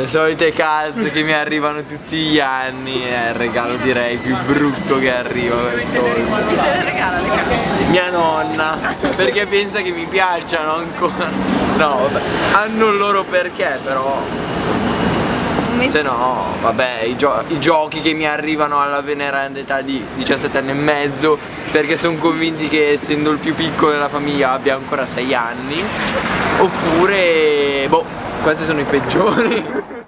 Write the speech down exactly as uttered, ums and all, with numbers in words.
Le solite calze che mi arrivano tutti gli anni, è il regalo direi più brutto che arriva per solito. Chi te le regala le calze? Mia nonna, perché pensa che mi piacciono ancora. No, vabbè, hanno il loro perché, però se no, vabbè, i, gio i giochi che mi arrivano alla veneranda età di diciassette anni e mezzo, perché sono convinti che essendo il più piccolo della famiglia abbia ancora sei anni, oppure, boh, questi sono i peggiori.